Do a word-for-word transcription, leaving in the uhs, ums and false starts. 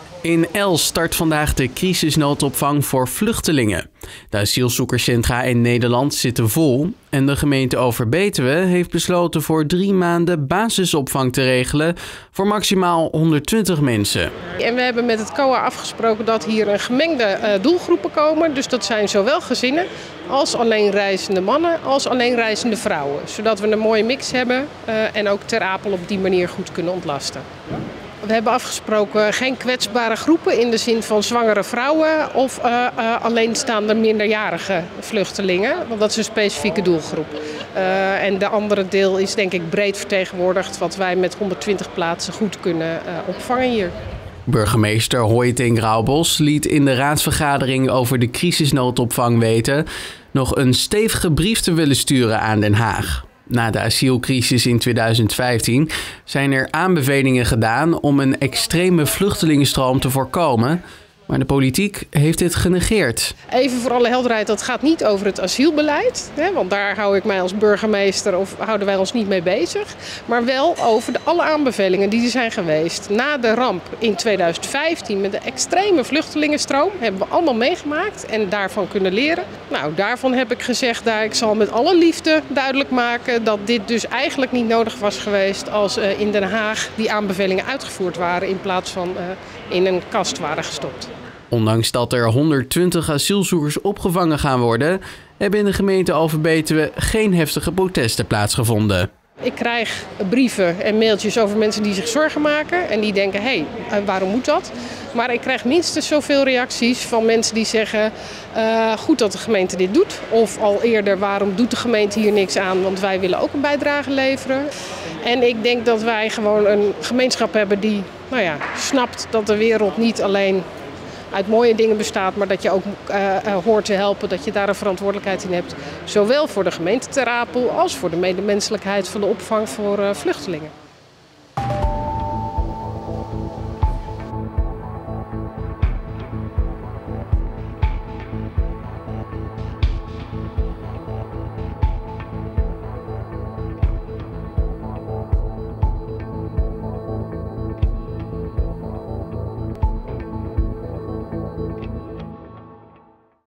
In Els start vandaag de crisisnoodopvang voor vluchtelingen. De asielzoekerscentra in Nederland zitten vol en de gemeente Overbetuwe heeft besloten voor drie maanden basisopvang te regelen voor maximaal honderdtwintig mensen. En we hebben met het C O A afgesproken dat hier een gemengde uh, doelgroepen komen. Dus dat zijn zowel gezinnen als alleenreizende mannen als alleenreizende vrouwen. Zodat we een mooie mix hebben uh, en ook Ter Apel op die manier goed kunnen ontlasten. We hebben afgesproken geen kwetsbare groepen in de zin van zwangere vrouwen of uh, uh, alleenstaande minderjarige vluchtelingen. Want dat is een specifieke doelgroep. Uh, en de andere deel is denk ik breed vertegenwoordigd wat wij met honderdtwintig plaatsen goed kunnen uh, opvangen hier. Burgemeester Hoytink Rauwbos liet in de raadsvergadering over de crisisnoodopvang weten nog een stevige brief te willen sturen aan Den Haag. Na de asielcrisis in tweeduizend vijftien zijn er aanbevelingen gedaan om een extreme vluchtelingenstroom te voorkomen. Maar de politiek heeft dit genegeerd. Even voor alle helderheid, dat gaat niet over het asielbeleid. Hè, want daar hou ik mij als burgemeester of houden wij ons niet mee bezig. Maar wel over de, alle aanbevelingen die er zijn geweest. Na de ramp in tweeduizend vijftien met de extreme vluchtelingenstroom hebben we allemaal meegemaakt en daarvan kunnen leren. Nou, daarvan heb ik gezegd, daar, ik zal met alle liefde duidelijk maken dat dit dus eigenlijk niet nodig was geweest als uh, in Den Haag die aanbevelingen uitgevoerd waren in plaats van uh, in een kast waren gestopt. Ondanks dat er honderdtwintig asielzoekers opgevangen gaan worden, hebben in de gemeente Overbetuwe geen heftige protesten plaatsgevonden. Ik krijg brieven en mailtjes over mensen die zich zorgen maken en die denken, hé, hey, waarom moet dat? Maar ik krijg minstens zoveel reacties van mensen die zeggen, uh, goed dat de gemeente dit doet. Of al eerder, waarom doet de gemeente hier niks aan, want wij willen ook een bijdrage leveren. En ik denk dat wij gewoon een gemeenschap hebben die nou ja, snapt dat de wereld niet alleen uit mooie dingen bestaat, maar dat je ook uh, uh, hoort te helpen, dat je daar een verantwoordelijkheid in hebt. Zowel voor de gemeente Ter Apel als voor de medemenselijkheid van de opvang voor uh, vluchtelingen.